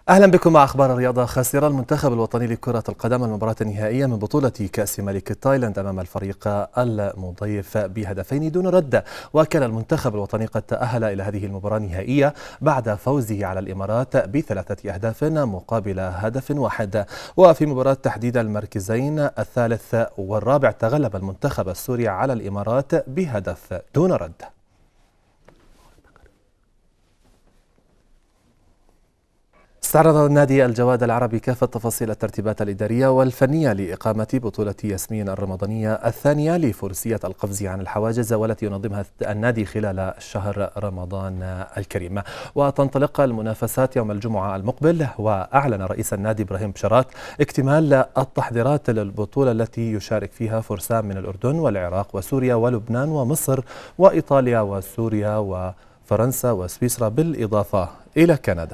أهلا بكم مع أخبار الرياضة. خسر المنتخب الوطني لكرة القدم المباراة النهائية من بطولة كأس ملك تايلاند أمام الفريق المضيف بهدفين دون رد، وكان المنتخب الوطني قد تأهل إلى هذه المباراة النهائية بعد فوزه على الإمارات ب3 أهداف مقابل هدف واحد. وفي مباراة تحديد المركزين الثالث والرابع تغلب المنتخب السوري على الإمارات بهدف دون رد. استعرض نادي الجواد العربي كافة تفاصيل الترتيبات الإدارية والفنية لإقامة بطولة ياسمين الرمضانية الثانية لفروسية القفز عن الحواجز، والتي ينظمها النادي خلال شهر رمضان الكريم. وتنطلق المنافسات يوم الجمعة المقبل، وأعلن رئيس النادي إبراهيم بشارات اكتمال التحضيرات للبطولة التي يشارك فيها فرسان من الأردن والعراق وسوريا ولبنان ومصر وإيطاليا وسوريا وفرنسا وسويسرا بالإضافة إلى كندا.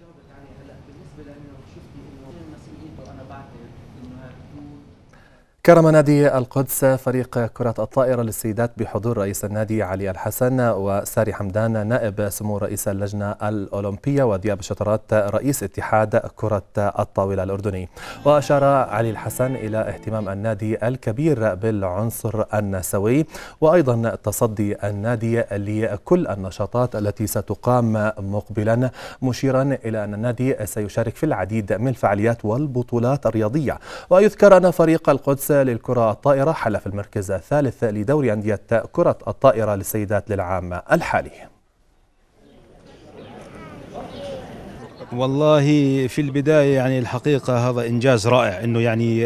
كرم نادي القدس فريق كرة الطائرة للسيدات بحضور رئيس النادي علي الحسن وساري حمدان نائب سمو رئيس اللجنة الأولمبية ودياب شطرات رئيس اتحاد كرة الطاولة الأردني. وأشار علي الحسن إلى اهتمام النادي الكبير بالعنصر النسوي، وأيضا تصدي النادي لكل النشاطات التي ستقام مقبلا، مشيرا إلى أن النادي سيشارك في العديد من الفعاليات والبطولات الرياضية. ويذكر أن فريق القدس للكرة الطائرة حل في المركز الثالث لدوري أندية كرة الطائرة للسيدات للعام الحالي. والله في البداية يعني الحقيقة هذا إنجاز رائع إنه يعني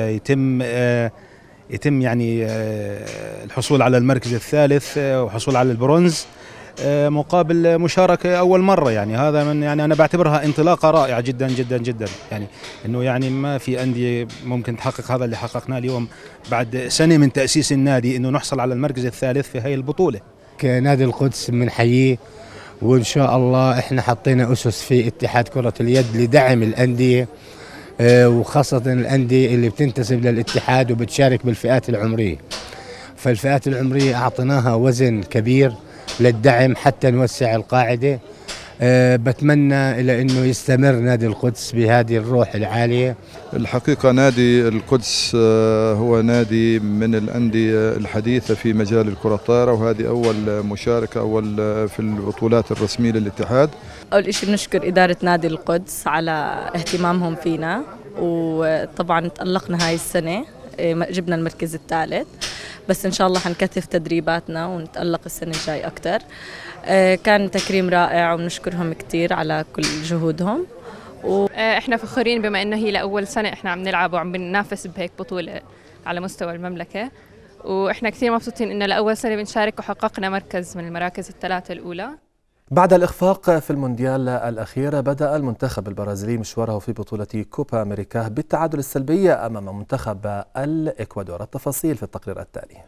يتم يعني الحصول على المركز الثالث وحصول على البرونز مقابل مشاركة أول مرة. يعني هذا من يعني أنا بعتبرها انطلاقة رائعة جدا جدا جدا، يعني إنه يعني ما في أندية ممكن تحقق هذا اللي حققناه اليوم بعد سنة من تأسيس النادي، إنه نحصل على المركز الثالث في هاي البطولة. كنادي القدس بنحييه، وإن شاء الله إحنا حطينا أسس في اتحاد كرة اليد لدعم الأندية، وخاصة الأندية اللي بتنتسب للاتحاد وبتشارك بالفئات العمرية. فالفئات العمرية أعطيناها وزن كبير للدعم حتى نوسع القاعدة. بتمنى إلى أنه يستمر نادي القدس بهذه الروح العالية. الحقيقة نادي القدس هو نادي من الأندية الحديثة في مجال الكرة الطائرة، وهذه أول مشاركة في البطولات الرسمية للاتحاد. أول شيء بنشكر إدارة نادي القدس على اهتمامهم فينا، وطبعا تألقنا هاي السنة، جبنا المركز الثالث، بس إن شاء الله حنكثف تدريباتنا ونتألق السنة الجاي أكتر. كان تكريم رائع وبنشكرهم كتير على كل جهودهم. احنا فخورين بما انه هي لأول سنة احنا عم نلعب وعم بننافس بهيك بطولة على مستوى المملكة، واحنا كثير مبسوطين انه لأول سنة بنشارك وحققنا مركز من المراكز الثلاثة الأولى. بعد الإخفاق في المونديال الأخير، بدأ المنتخب البرازيلي مشواره في بطولة كوبا أمريكا بالتعادل السلبي أمام منتخب الإكوادور. التفاصيل في التقرير التالي.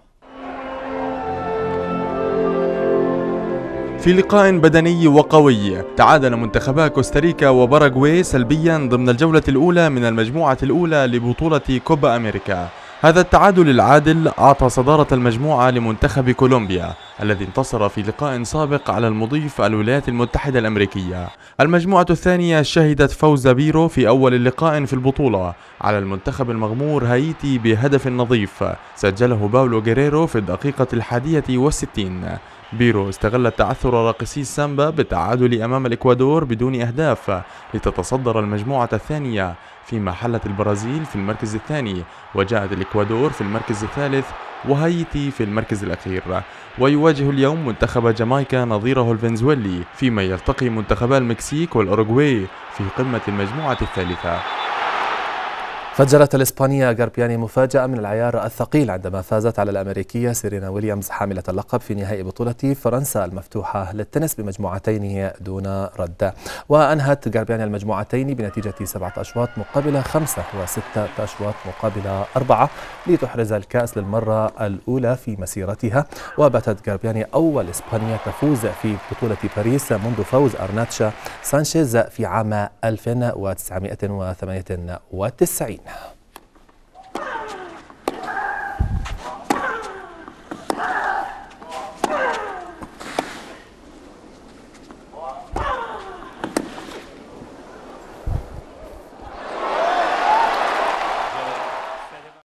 في لقاء بدني وقوي، تعادل منتخبا كوستاريكا وباراغواي سلبيا ضمن الجولة الأولى من المجموعة الأولى لبطولة كوبا أمريكا. هذا التعادل العادل أعطى صدارة المجموعة لمنتخب كولومبيا الذي انتصر في لقاء سابق على المضيف الولايات المتحدة الأمريكية. المجموعة الثانية شهدت فوز بيرو في أول لقاء في البطولة على المنتخب المغمور هايتي بهدف نظيف سجله باولو غيريرو في الدقيقة 61. بيرو استغل تعثر راقصي السامبا بالتعادل أمام الإكوادور بدون أهداف لتتصدر المجموعة الثانية، فيما حلت البرازيل في المركز الثاني، وجاءت الإكوادور في المركز الثالث وهايتي في المركز الأخير. ويواجه اليوم منتخب جامايكا نظيره الفنزويلي، فيما يلتقي منتخبا المكسيك والأوروغواي في قمة المجموعة الثالثة. فجرت الإسبانية غاربياني مفاجأة من العيار الثقيل عندما فازت على الأمريكية سيرينا ويليامز حاملة اللقب في نهائي بطولة فرنسا المفتوحة للتنس بمجموعتين دون رد. وأنهت غاربياني المجموعتين بنتيجة 7 أشواط مقابل 5 و6 أشواط مقابل 4 لتحرز الكأس للمرة الأولى في مسيرتها. وباتت غاربياني أول إسبانية تفوز في بطولة باريس منذ فوز أرناتشا سانشيز في عام 1998.